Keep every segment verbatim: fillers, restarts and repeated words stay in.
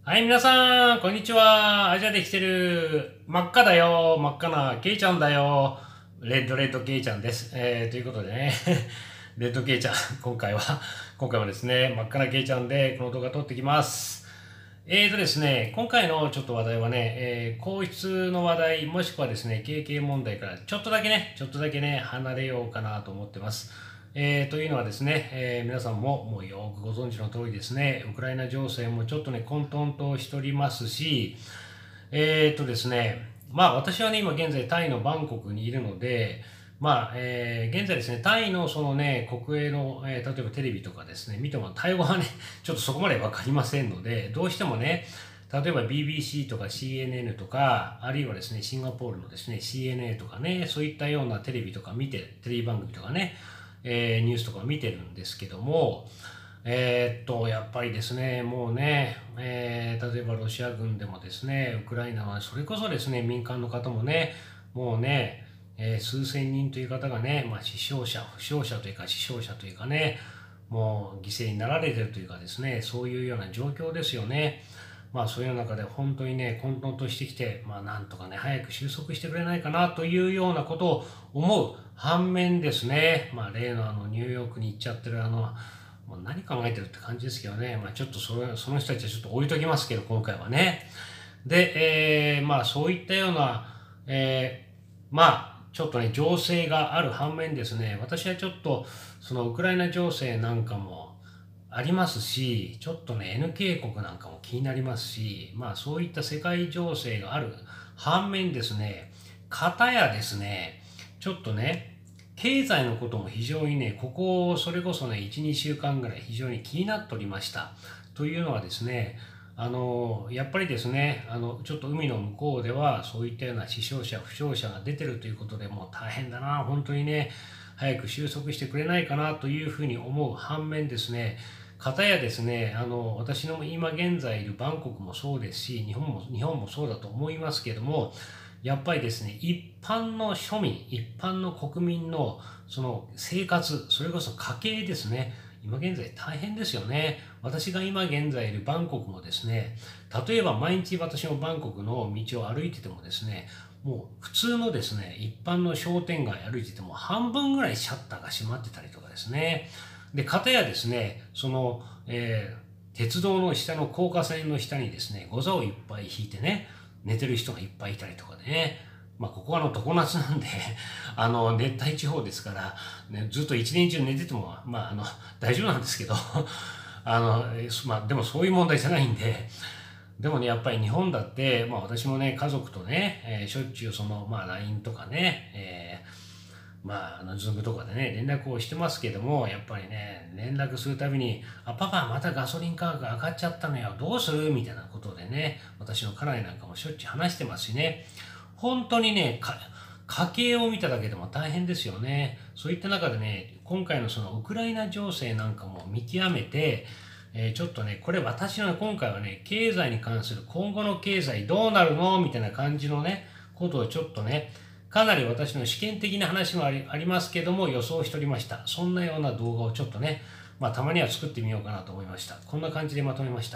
はい、皆さん、こんにちは。アジアで来てる、真っ赤だよ。真っ赤なケイちゃんだよ。レッドレッドケイちゃんです。えー、ということでね、レッドケイちゃん、今回は、今回はですね、真っ赤なケイちゃんで、この動画撮ってきます。えーとですね、今回のちょっと話題はね、えー、皇室の話題、もしくはですね、経験問題からちょっとだけね、ちょっとだけね、離れようかなと思ってます。えー、というのはですね、えー、皆さんももうよくご存知の通りですね、ウクライナ情勢もちょっとね、混沌としておりますし、えーとですね、まあ私はね、今現在タイのバンコクにいるので、まあ、えー、現在ですね、タイのそのね、国営の、えー、例えばテレビとかですね、見ても、タイ語はね、ちょっとそこまでわかりませんので、どうしてもね、例えば ビービーシー とか シーエヌエヌ とか、あるいはですね、シンガポールのですね、シーエヌエー とかね、そういったようなテレビとか見て、テレビ番組とかね、えー、ニュースとか見てるんですけども、えー、っと、やっぱりですね、もうね、えー、例えばロシア軍でもですね、ウクライナはそれこそですね、民間の方もね、もうね、えー、数千人という方がね、まあ、死傷者、負傷者というか死傷者というかね、もう犠牲になられてるというかですね、そういうような状況ですよね。まあそういう中で本当にね、混沌としてきて、まあなんとかね、早く収束してくれないかなというようなことを思う反面ですね、まあ例のあのニューヨークに行っちゃってるあの、もう何考えてるって感じですけどね、まあちょっとそれその人たちはちょっと置いときますけど、今回はね。で、えー、まあそういったような、えー、まあちょっとね、情勢がある反面ですね、私はちょっとそのウクライナ情勢なんかもありますし、ちょっとね、N 渓谷なんかも気になりますし、まあそういった世界情勢がある反面ですね、片やですね、ちょっとね、経済のことも非常にね、ここ、それこそね、いち、にしゅうかんぐらい非常に気になっておりました。というのはですね、あの、やっぱりですね、あの、ちょっと海の向こうでは、そういったような死傷者、負傷者が出てるということでもう大変だな、本当にね、早く収束してくれないかなというふうに思う反面ですね、片やですね、あの、私の今現在いるバンコクもそうですし、日本も、日本もそうだと思いますけども、やっぱりですね、一般の庶民、一般の国民のその生活、それこそ家計ですね、今現在大変ですよね。私が今現在いるバンコクもですね、例えば毎日私もバンコクの道を歩いててもですね、もう普通のですね、一般の商店街歩いてても半分ぐらいシャッターが閉まってたりとかですね。で、片やですね、その、えー、鉄道の下の高架線の下にですね、ゴザをいっぱい引いてね、寝てる人がいっぱいいたりとかでね、まあ、ここはあの常夏なんで、あの、熱帯地方ですから、ね、ずっと一年中寝てても、まあ、あの、大丈夫なんですけど、あの、まあ、でもそういう問題じゃないんで、でもね、やっぱり日本だって、まあ私もね、家族とね、えーしょっちゅうその、まあ ライン とかね、えーまあ、あの、ズームとかでね、連絡をしてますけども、やっぱりね、連絡するたびに、あ、パパ、またガソリン価格上がっちゃったのよ、どうするみたいなことでね、私の家内なんかもしょっちゅう話してますしね、本当にね、か家計を見ただけでも大変ですよね。そういった中でね、今回のそのウクライナ情勢なんかも見極めて、えーちょっとね、これ私の今回はね、経済に関する今後の経済どうなるのみたいな感じのね、ことをちょっとね、かなり私の試験的な話もありありますけども予想しておりました。そんなような動画をちょっとね、まあたまには作ってみようかなと思いました。こんな感じでまとめました。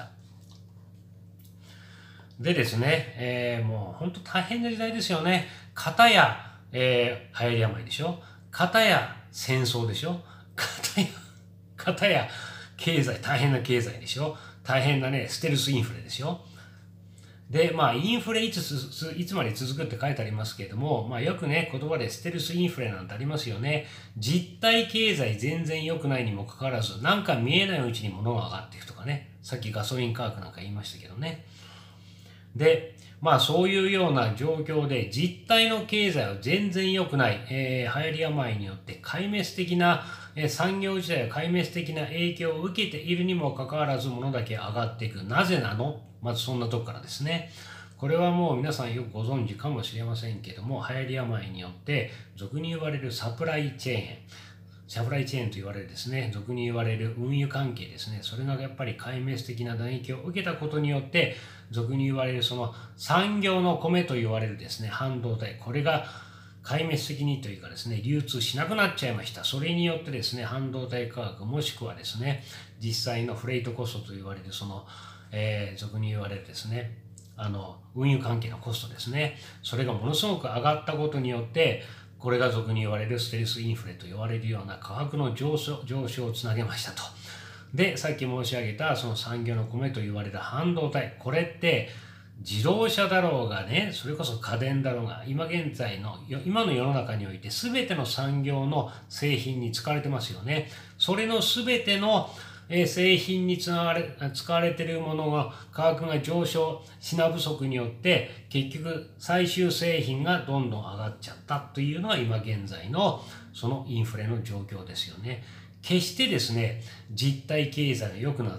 でですね、えーもう本当大変な時代ですよね。片や、えー、流行り病でしょ。片や戦争でしょ。片や、片や経済、大変な経済でしょ。大変なね、ステルスインフレでしょ。で、まあ、インフレいつついつまで続くって書いてありますけれども、まあ、よくね、言葉でステルスインフレなんてありますよね。実体経済全然良くないにもかかわらず、なんか見えないうちに物が上がっていくとかね。さっきガソリン価格なんか言いましたけどね。で、まあそういうような状況で実体の経済は全然良くない、えー、流行り病によって壊滅的な、えー、産業自体は壊滅的な影響を受けているにもかかわらず物だけ上がっていく。なぜなの？まずそんなとこからですね。これはもう皆さんよくご存知かもしれませんけども、流行り病によって俗に言われるサプライチェーン、サプライチェーンと言われるですね、俗に言われる運輸関係ですね、それがやっぱり壊滅的な打撃を受けたことによって、俗に言われるその産業の米と言われるですね、半導体、これが壊滅的にというかですね、流通しなくなっちゃいました。それによってですね、半導体価格もしくはですね、実際のフレイトコストと言われるその、 えー、俗に言われるですね、あの、運輸関係のコストですね。それがものすごく上がったことによって、これが俗に言われるステルスインフレと言われるような価格の上昇、上昇をつなげましたと。で、さっき申し上げたその産業の米と言われる半導体。これって自動車だろうがね、それこそ家電だろうが、今現在の、今の世の中において全ての産業の製品に使われてますよね。それの全ての製品に使われ、使われているものが価格が上昇、品不足によって結局最終製品がどんどん上がっちゃったというのが今現在のそのインフレの状況ですよね。決してですね、実体経済が良くなって、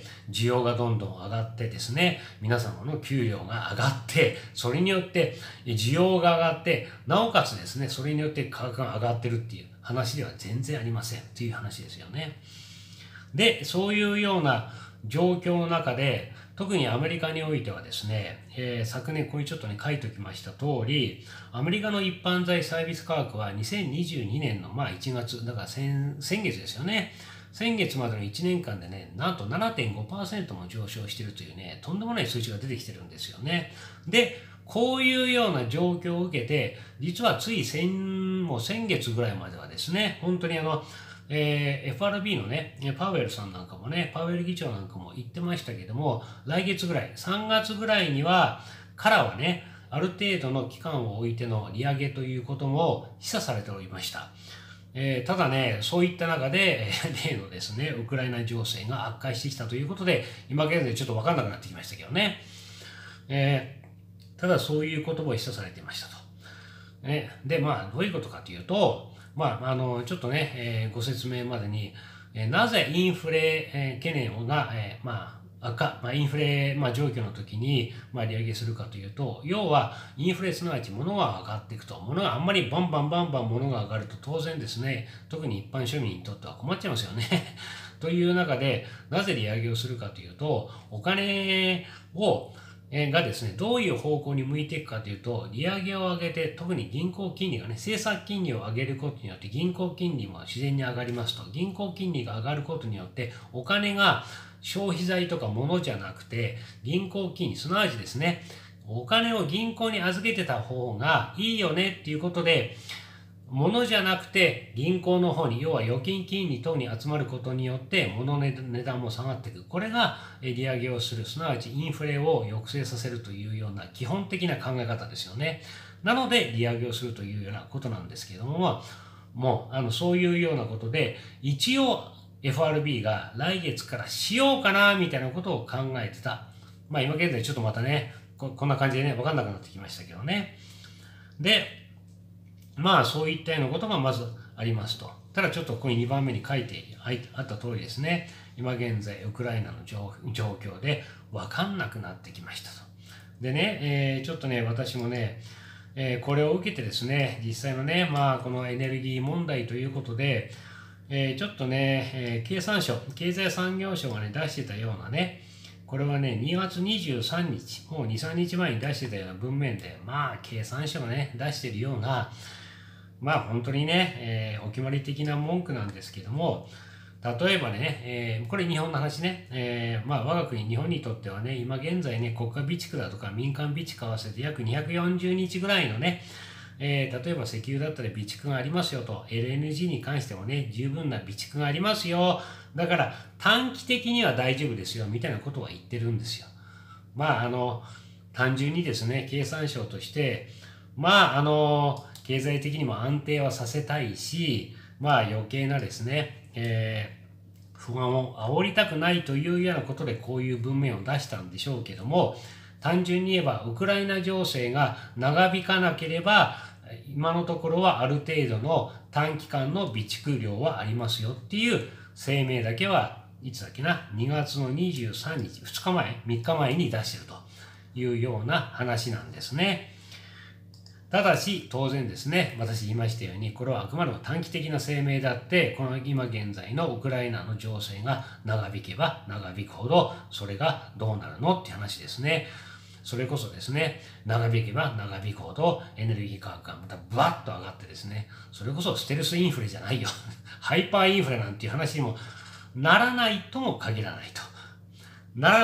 需要がどんどん上がってですね、皆様の給料が上がって、それによって需要が上がって、なおかつですね、それによって価格が上がってるっていう話では全然ありませんという話ですよね。で、そういうような状況の中で、特にアメリカにおいてはですね、えー、昨年ここにちょっとね書いておきました通り、アメリカの一般財サービス価格はにせんにじゅうにねんのまあいちがつ、だから先、先月ですよね。先月までのいちねんかんでね、なんと ななてんごパーセント も上昇しているというね、とんでもない数値が出てきてるんですよね。で、こういうような状況を受けて、実はつい先、もう先月ぐらいまではですね、本当にあの、えー、エフアールビー のね、パウエルさんなんかもね、パウエル議長なんかも言ってましたけども、来月ぐらい、さんがつぐらいには、からはね、ある程度の期間を置いての利上げということも示唆されておりました。えー、ただね、そういった中で、例のですね、ウクライナ情勢が悪化してきたということで、今現在ちょっと分かんなくなってきましたけどね。えー、ただそういう言葉を示唆されていましたと。ね、で、まあ、どういうことかというと、まあ、あの、ちょっとね、えー、ご説明までに、えー、なぜインフレ、えー、懸念が、えー、まあ、赤、まあ、インフレ、まあ、状況の時に、まあ、利上げするかというと、要は、インフレすなわち物が上がっていくと。物があんまりバンバンバンバン物が上がると、当然ですね、特に一般庶民にとっては困っちゃいますよね。という中で、なぜ利上げをするかというと、お金を、がですね、どういう方向に向いていくかというと、利上げを上げて、特に銀行金利がね、政策金利を上げることによって銀行金利も自然に上がりますと。銀行金利が上がることによって、お金が消費財とか物じゃなくて、銀行金利、すなわちですね、お金を銀行に預けてた方がいいよねっていうことで、物じゃなくて銀行の方に、要は預金金利等に集まることによって物の値段も下がっていく。これが利上げをする、すなわちインフレを抑制させるというような基本的な考え方ですよね。なので利上げをするというようなことなんですけれども、もうあのそういうようなことで、一応 エフアールビー が来月からしようかなみたいなことを考えてた。まあ今現在ちょっとまたね、こ, こんな感じでね、わかんなくなってきましたけどね。で、まあそういったようなことがまずありますと。ただちょっとここににばんめに書いてあった通りですね。今現在ウクライナの状況で分かんなくなってきましたと。でね、えー、ちょっとね、私もね、えー、これを受けてですね、実際のね、まあこのエネルギー問題ということで、えー、ちょっとね、えー、経産省、経済産業省がね、出してたようなね、これはね、にがつにじゅうさんにち、もうに、さんにちまえに出してたような文面で、まあ経産省がね、出してるような、まあ本当にね、えー、お決まり的な文句なんですけども、例えばね、えー、これ日本の話ね、えー、まあ我が国日本にとってはね、今現在ね、国家備蓄だとか民間備蓄合わせて約にひゃくよんじゅうにちぐらいのね、えー、例えば石油だったら備蓄がありますよと、エルエヌジー に関してもね、十分な備蓄がありますよ。だから短期的には大丈夫ですよ、みたいなことは言ってるんですよ。まああの、単純にですね、経産省として、まああの、経済的にも安定はさせたいし、まあ余計なですね、えー、不安を煽りたくないというようなことでこういう文面を出したんでしょうけども、単純に言えばウクライナ情勢が長引かなければ、今のところはある程度の短期間の備蓄量はありますよっていう声明だけはいつだっけな、にがつのにじゅうさんにち、ふつかまえ、みっかまえに出してるというような話なんですね。ただし、当然ですね、私言いましたように、これはあくまでも短期的な声明であって、この今現在のウクライナの情勢が長引けば長引くほど、それがどうなるのって話ですね。それこそですね、長引けば長引くほどエネルギー価格がまたバッと上がってですね、それこそステルスインフレじゃないよ。ハイパーインフレなんていう話にもならないとも限らないと。ならない、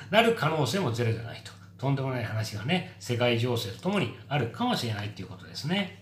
なる可能性もゼロじゃないと。とんでもない話がね、世界情勢とともにあるかもしれないっていうことですね。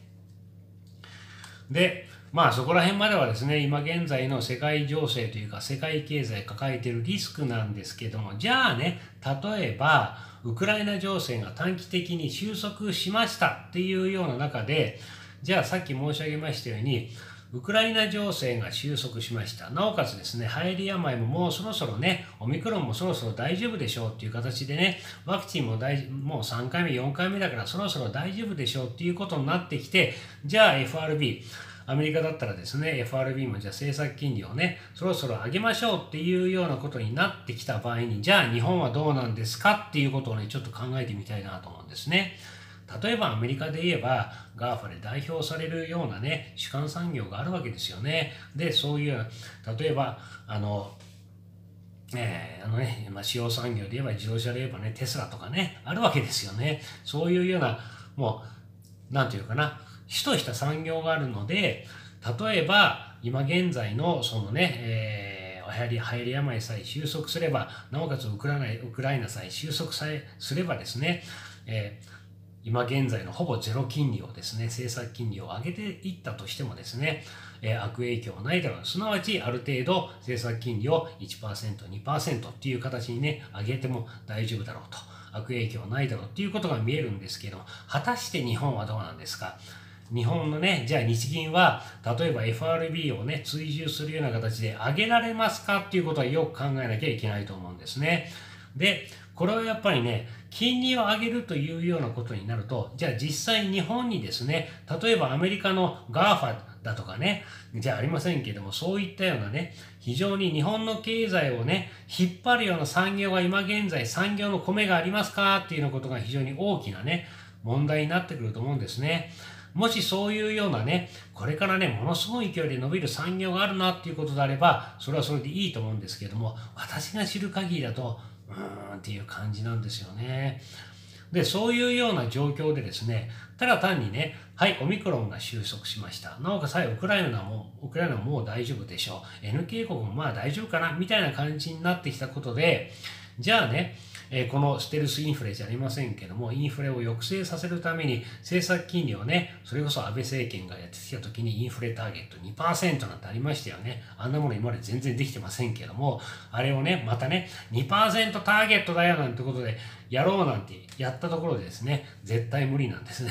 で、まあそこら辺まではですね、今現在の世界情勢というか世界経済抱えているリスクなんですけども、じゃあね、例えばウクライナ情勢が短期的に収束しましたっていうような中で、じゃあさっき申し上げましたように、ウクライナ情勢が収束しました。なおかつですね、流行り病ももうそろそろね、オミクロンもそろそろ大丈夫でしょうっていう形でね、ワクチンも大もうさんかいめ、よんかいめだからそろそろ大丈夫でしょうっていうことになってきて、じゃあ エフアールビー、アメリカだったらですね、エフアールビー もじゃあ政策金利をね、そろそろ上げましょうっていうようなことになってきた場合に、じゃあ日本はどうなんですかっていうことをね、ちょっと考えてみたいなと思うんですね。例えばアメリカで言えば ガーファ で代表されるようなね、主幹産業があるわけですよね。で、そういう、例えば、あの、えー、あのね、まあ、主要産業で言えば自動車で言えばね、テスラとかね、あるわけですよね。そういうような、もう、なんていうかな、主とした産業があるので、例えば、今現在のそのね、えー、流行り病さえ収束すれば、なおかつウクライナ、ウクライナさえ収束さえすればですね、えー今現在のほぼゼロ金利をですね、政策金利を上げていったとしてもですね、えー、悪影響はないだろう。すなわち、ある程度政策金利を いちパーセント、にパーセント っていう形にね、上げても大丈夫だろうと。悪影響はないだろうっていうことが見えるんですけど、果たして日本はどうなんですか。日本のね、じゃあ日銀は、例えば エフアールビー をね、追従するような形で上げられますかっていうことはよく考えなきゃいけないと思うんですね。で、これはやっぱりね、金利を上げるというようなことになると、じゃあ実際日本にですね、例えばアメリカの ガーファ だとかね、じゃありませんけども、そういったようなね、非常に日本の経済をね、引っ張るような産業が今現在産業の米がありますかっていうようなことが非常に大きなね、問題になってくると思うんですね。もしそういうようなね、これからね、ものすごい勢いで伸びる産業があるなっていうことであれば、それはそれでいいと思うんですけども、私が知る限りだと、うーんっていう感じなんですよね。で、そういうような状況でですね、ただ単にね、はい、オミクロンが収束しました。なおかつ、はい、ウクライナも、ウクライナももう大丈夫でしょう。N 警国もまあ大丈夫かな、みたいな感じになってきたことで、じゃあね、えー、このステルスインフレじゃありませんけども、インフレを抑制させるために政策金利をね、それこそ安倍政権がやってきた時にインフレターゲット にパーセント なんてありましたよね。あんなもの今まで全然できてませんけども、あれをね、またね、にパーセント ターゲットだよなんてことでやろうなんてやったところでですね、絶対無理なんですね。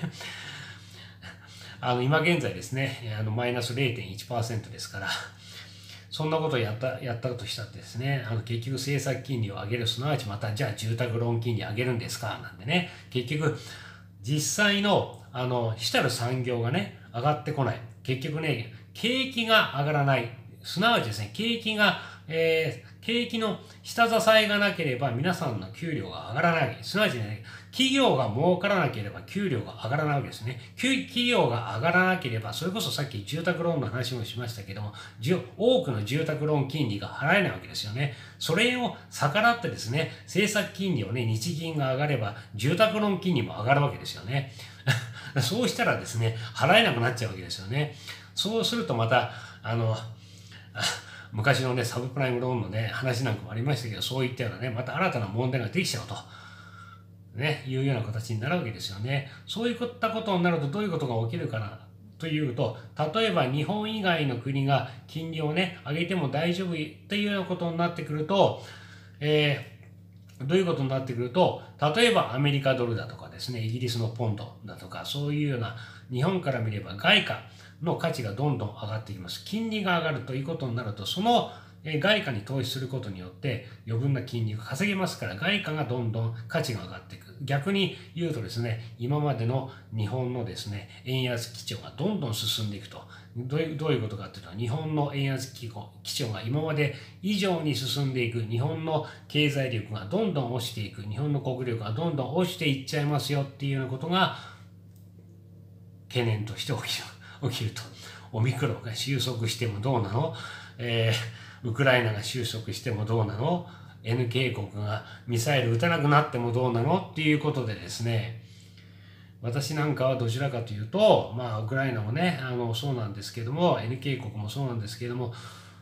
あの今現在ですね、あのマイナス れいてんいちパーセント ですから、そんなことをやった、やったとしたってですね、あの結局政策金利を上げる、すなわちまたじゃあ住宅ローン金利上げるんですかなんでね、結局実際のあの主たる産業がね、上がってこない。結局ね、景気が上がらない。すなわちですね、景気が、えー、景気の下支えがなければ皆さんの給料が上がらない。すなわちね、企業が儲からなければ給料が上がらないわけですね。企業が上がらなければ、それこそさっき住宅ローンの話もしましたけども、多くの住宅ローン金利が払えないわけですよね。それを逆らってですね、政策金利をね、日銀が上がれば、住宅ローン金利も上がるわけですよね。そうしたらですね、払えなくなっちゃうわけですよね。そうするとまた、あの、昔のね、サブプライムローンのね、話なんかもありましたけど、そういったようなね、また新たな問題ができちゃうと。ね、いうような形になるわけですよね。そういったことになるとどういうことが起きるかなというと、例えば日本以外の国が金利をね、上げても大丈夫っていうようなことになってくると、えー、どういうことになってくると、例えばアメリカドルだとかですね、イギリスのポンドだとか、そういうような日本から見れば外貨の価値がどんどん上がっていきます。金利が上がるということになると、その外貨に投資することによって余分な金利が稼げますから、外貨がどんどん価値が上がっていく。逆に言うとですね、今までの日本のですね、円安基調がどんどん進んでいくと。どういう、どういうことかというと、日本の円安基調が今まで以上に進んでいく。日本の経済力がどんどん落ちていく。日本の国力がどんどん落ちていっちゃいますよっていうようなことが懸念として起きる、起きると。オミクロンが収束してもどうなの？えー、ウクライナが収束してもどうなの？ N 警国がミサイル撃たなくなってもどうなのっていうことでですね、私なんかはどちらかというと、まあ、ウクライナもね、あの、そうなんですけども、N 警国もそうなんですけども、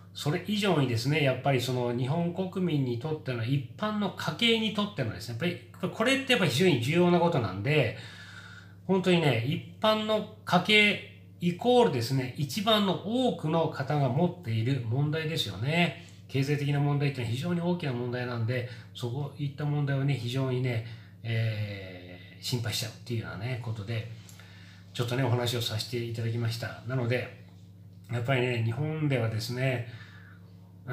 それ以上にですね、やっぱりその日本国民にとっての一般の家計にとってのですね、やっぱりこれってやっぱり非常に重要なことなんで、本当にね、一般の家計イコールですね、一番の多くの方が持っている問題ですよね。経済的な問題っていうのは非常に大きな問題なんで、そういった問題をね、非常にね、えー、心配しちゃうっていうようなね、ことで、ちょっとね、お話をさせていただきました。なので、やっぱりね、日本ではですね、うん、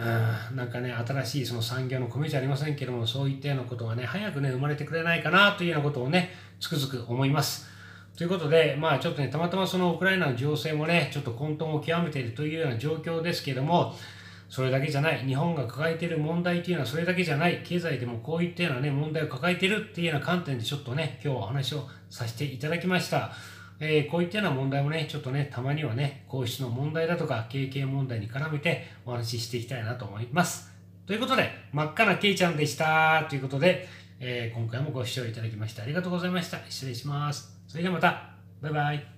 なんかね、新しいその産業の米じゃありませんけども、そういったようなことがね、早くね、生まれてくれないかなというようなことをね、つくづく思います。ということで、まあちょっとね、たまたまそのウクライナの情勢もね、ちょっと混沌を極めているというような状況ですけども、それだけじゃない、日本が抱えている問題というのはそれだけじゃない、経済でもこういったようなね、問題を抱えているっていうような観点でちょっとね、今日はお話をさせていただきました。えー、こういったような問題もね、ちょっとね、たまにはね、皇室の問題だとか、経験問題に絡めてお話ししていきたいなと思います。ということで、真っ赤なけいちゃんでした。ということで、えー、今回もご視聴いただきましてありがとうございました。失礼します。それではまた。バイバイ。